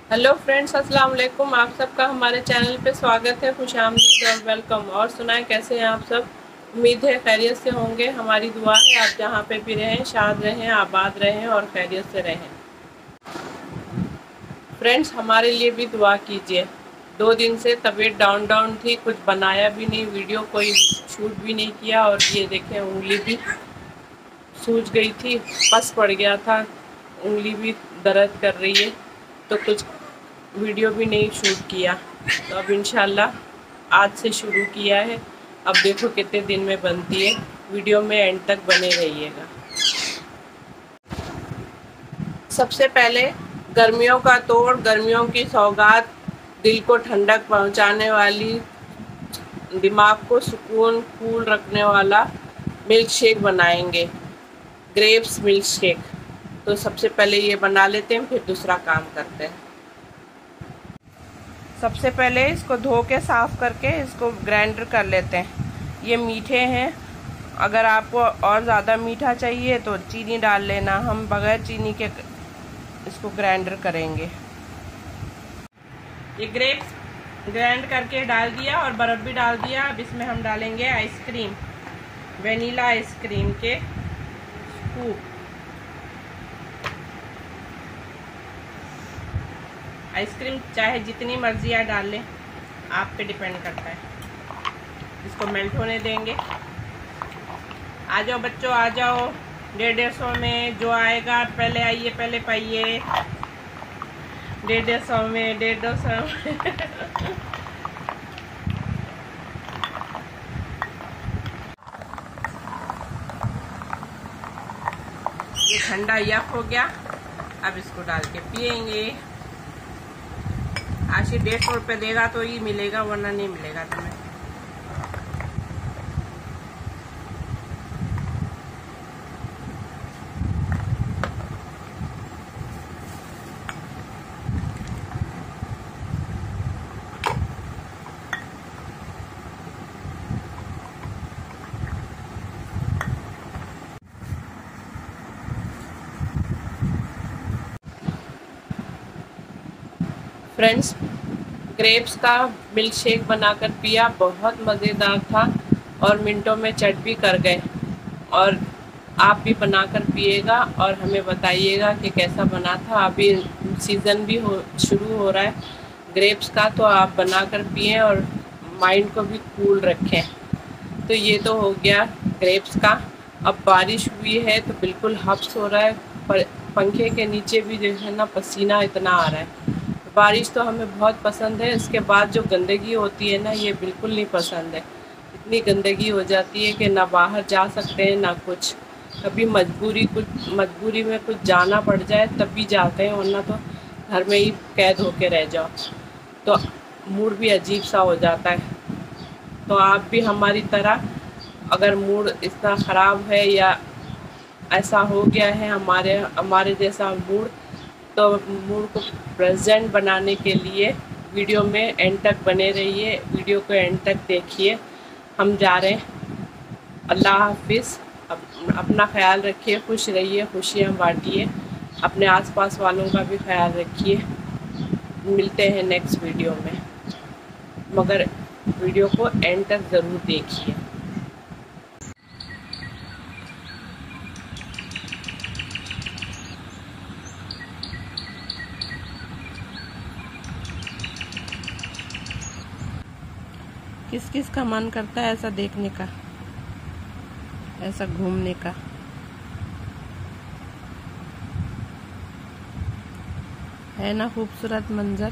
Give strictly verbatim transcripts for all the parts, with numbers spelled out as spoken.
Hello friends, अस्सलाम वालेकुम। आप सबका हमारे चैनल पे स्वागत है। खुशामदीद और वेलकम। और सुनाएं, कैसे हैं आप सब? उम्मीद है खैरियत से होंगे। हमारी दुआ है आप जहाँ पे भी रहें, शाद रहें, आबाद रहें और खैरियत से रहें। फ्रेंड्स, हमारे लिए भी दुआ कीजिए। दो दिन से तबीयत डाउन डाउन थी, कुछ बनाया भी नहीं, वीडियो कोई शूट भी नहीं किया। और ये देखें, उंगली भी सूज गई थी, पस पड़ गया था, उंगली भी दर्द कर रही है, तो कुछ वीडियो भी नहीं शूट किया। तो अब इंशाल्लाह आज से शुरू किया है। अब देखो कितने दिन में बनती है। वीडियो में एंड तक बने रहिएगा। सबसे पहले गर्मियों का तोड़, गर्मियों की सौगात, दिल को ठंडक पहुंचाने वाली, दिमाग को सुकून कूल रखने वाला मिल्क शेक बनाएंगे। Grapes milk shake. तो सबसे पहले ये बना लेते हैं, फिर दूसरा काम करते हैं। सबसे पहले इसको धो के साफ करके इसको ग्राइंडर कर लेते हैं। ये मीठे हैं, अगर आपको और ज़्यादा मीठा चाहिए तो चीनी डाल लेना। हम बगैर चीनी के इसको ग्राइंडर करेंगे। ये ग्रेप्स ग्राइंड करके डाल दिया और बर्फ भी डाल दिया। अब इसमें हम डालेंगे आइसक्रीम, वेनिला आइसक्रीम के स्कूप। आइसक्रीम चाहे जितनी मर्जी आप डाल लें, आप पे डिपेंड करता है। इसको मेल्ट होने देंगे। आ जाओ बच्चों, आ जाओ। डेढ़ डेढ़ सौ में जो आएगा पहले आइए, पहले पाइए। डेढ़ डेढ़ सौ में, डेढ़ दो सौ ये ठंडा यक हो गया। अब इसको डाल के पियेंगे। आशी डेढ़ सौ रुपये देगा तो ही मिलेगा, वरना नहीं मिलेगा तुम्हें। फ्रेंड्स, ग्रेप्स का मिल्क शेक बनाकर पिया, बहुत मज़ेदार था और मिनटों में चट भी कर गए। और आप भी बनाकर पिएगा और हमें बताइएगा कि कैसा बना था। अभी सीज़न भी हो शुरू हो रहा है ग्रेप्स का, तो आप बनाकर पिएं और माइंड को भी कूल रखें। तो ये तो हो गया ग्रेप्स का। अब बारिश हुई है तो बिल्कुल हब्स हो रहा है, पर पंखे के नीचे भी जो है ना, पसीना इतना आ रहा है। बारिश तो हमें बहुत पसंद है, इसके बाद जो गंदगी होती है ना, ये बिल्कुल नहीं पसंद है। इतनी गंदगी हो जाती है कि ना बाहर जा सकते हैं ना कुछ। कभी मजबूरी कुछ मजबूरी में कुछ जाना पड़ जाए तब भी जाते हैं, वरना तो घर में ही कैद होके रह जाओ। तो मूड भी अजीब सा हो जाता है। तो आप भी हमारी तरह, अगर मूड इतना ख़राब है या ऐसा हो गया है हमारे हमारे जैसा मूड, तो मूड को प्रेजेंट बनाने के लिए वीडियो में एंड तक बने रहिए। वीडियो को एंड तक देखिए। हम जा रहे हैं। अल्लाह हाफिज़। अप, अपना ख्याल रखिए, खुश रहिए, खुशियाँ बांटिए, अपने आसपास वालों का भी ख्याल रखिए। मिलते हैं नेक्स्ट वीडियो में, मगर वीडियो को एंड तक ज़रूर देखिए। किस किस का मन करता है ऐसा देखने का, ऐसा घूमने का? है ना खूबसूरत मंजर।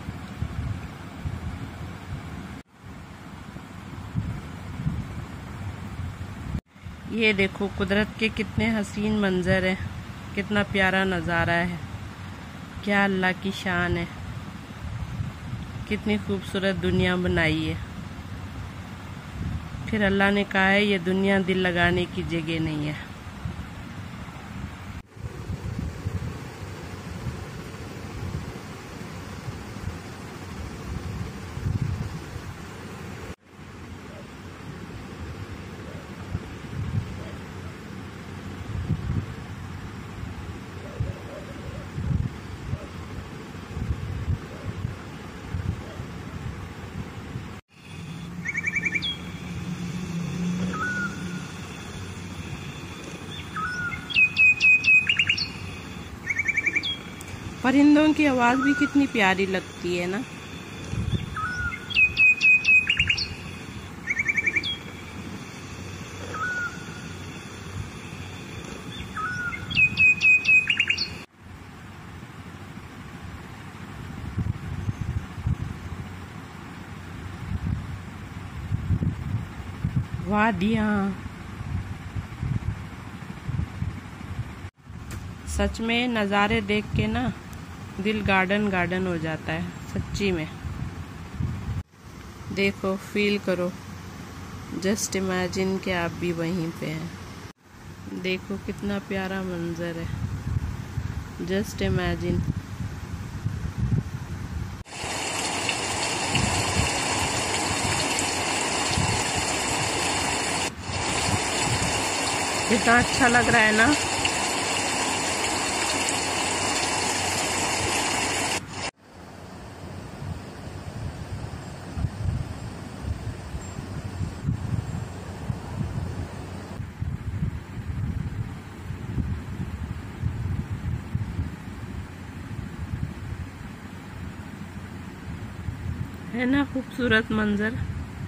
ये देखो कुदरत के कितने हसीन मंजर हैं, कितना प्यारा नज़ारा है। क्या अल्लाह की शान है, कितनी खूबसूरत दुनिया बनाई है। फिर अल्लाह ने कहा है ये दुनिया दिल लगाने की जगह नहीं है। परिंदों की आवाज़ भी कितनी प्यारी लगती है ना। वादियाँ, सच में नज़ारे देख के ना दिल गार्डन गार्डन हो जाता है सच्ची में। देखो, फील करो, जस्ट इमेजिन कि आप भी वहीं पे हैं। देखो कितना प्यारा मंजर है, जस्ट इमेजिन। कितना अच्छा लग रहा है ना। है ना खूबसूरत मंजर।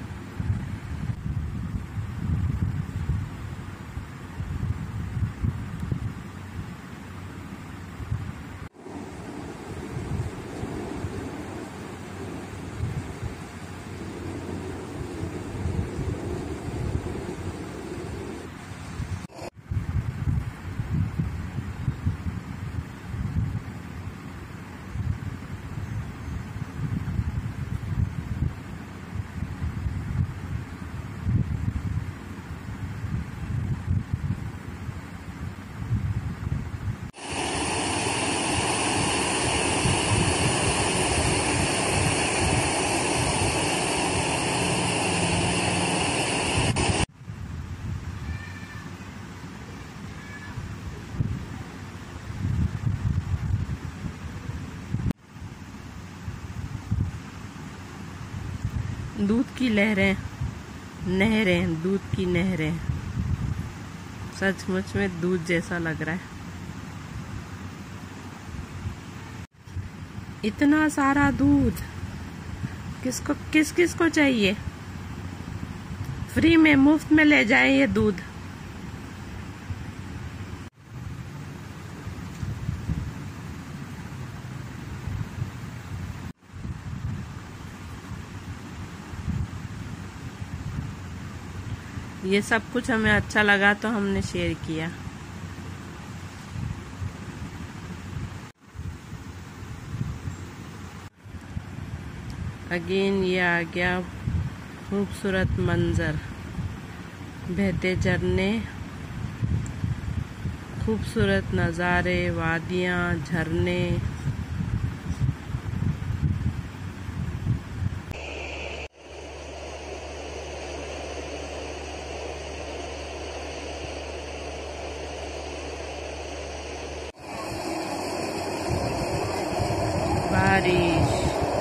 दूध की लहरें, नहरें, दूध की नहरें, सचमुच में दूध जैसा लग रहा है। इतना सारा दूध किसको किस किस को चाहिए? फ्री में, मुफ्त में ले जाए ये दूध। ये सब कुछ हमें अच्छा लगा तो हमने शेयर किया। अगेन ये आ गया खूबसूरत मंजर, बहते झरने, खूबसूरत नज़ारे, वादियाँ, झरने। बारिश,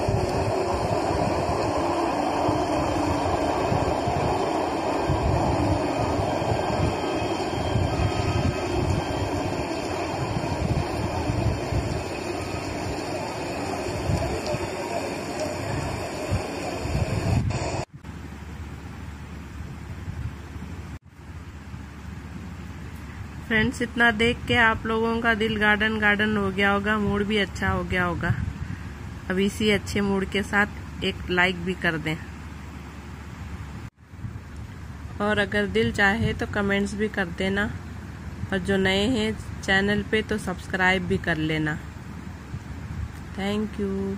फ्रेंड्स इतना देख के आप लोगों का दिल गार्डन गार्डन हो गया होगा, मूड भी अच्छा हो गया होगा। अब इसी अच्छे मूड के साथ एक लाइक भी कर दें, और अगर दिल चाहे तो कमेंट्स भी कर देना, और जो नए हैं चैनल पे तो सब्सक्राइब भी कर लेना। Thank you.